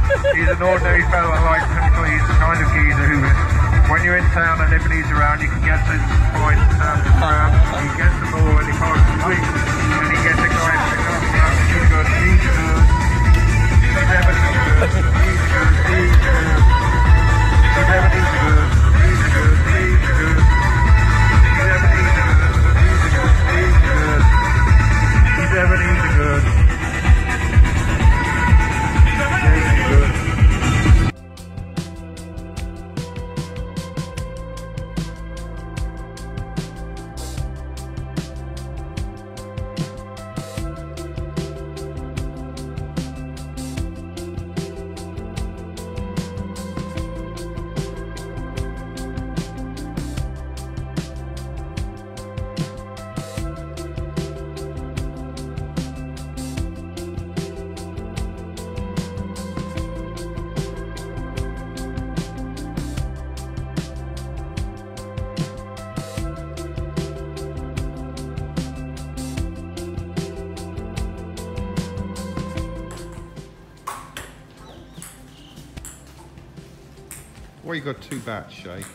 He's an ordinary fella like typically he's the kind of geezer who, when you're in town and everybody's around, you can get to the point, he gets the ball and he falls asleep, and he gets excited and goes, he's good, he's good, he's evidently good, he's good, he's good, he's evidently good, he's good, he's good, he's evidently good, he's good, he's good, he's evidently good. Well, you got two bats, Shaye.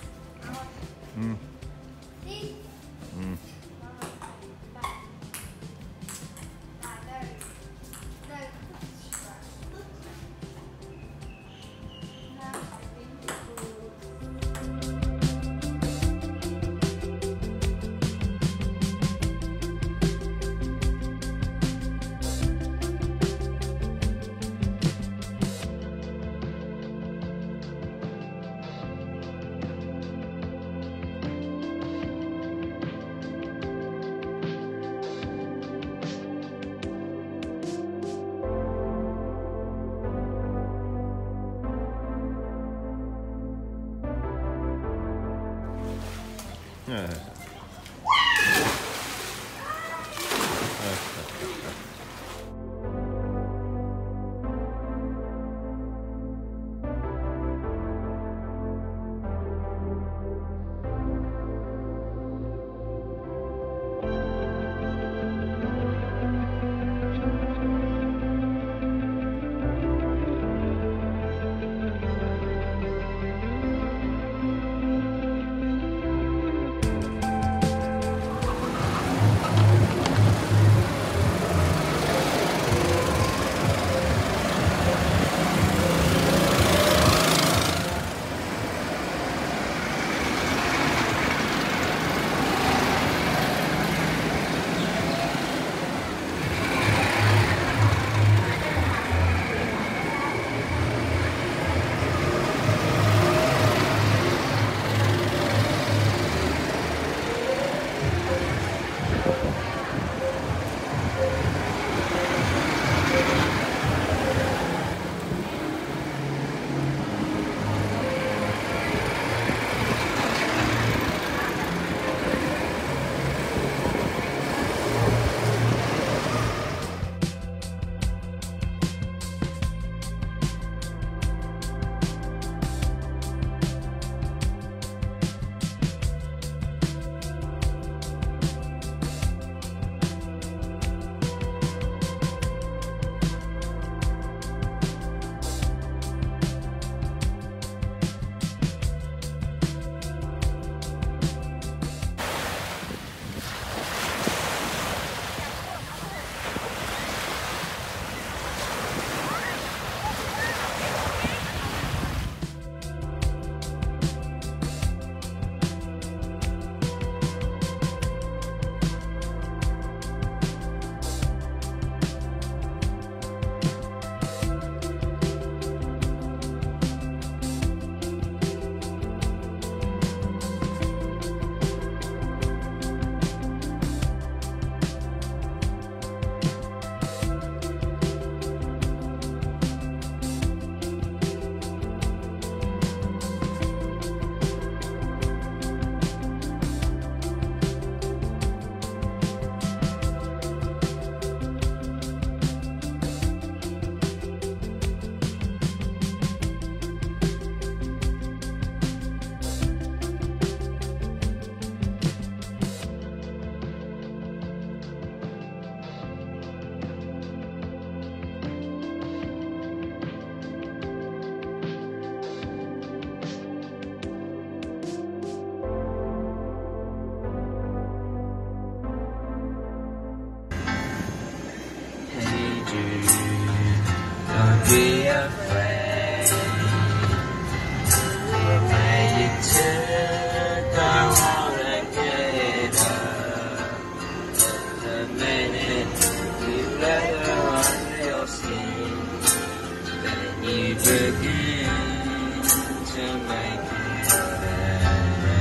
the minute you let her under your skin, then you begin to make it better.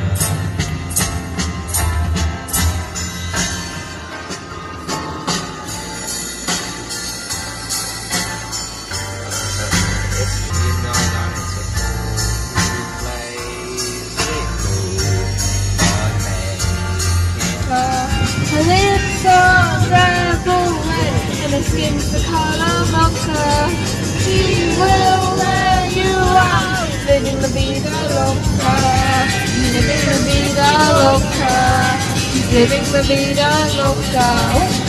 You know that it's a fool who plays it cool, but making Her lips are rebel red and her skin's the colour of her. She will let you out, living la vida loca, living la vida loca, living la vida loca.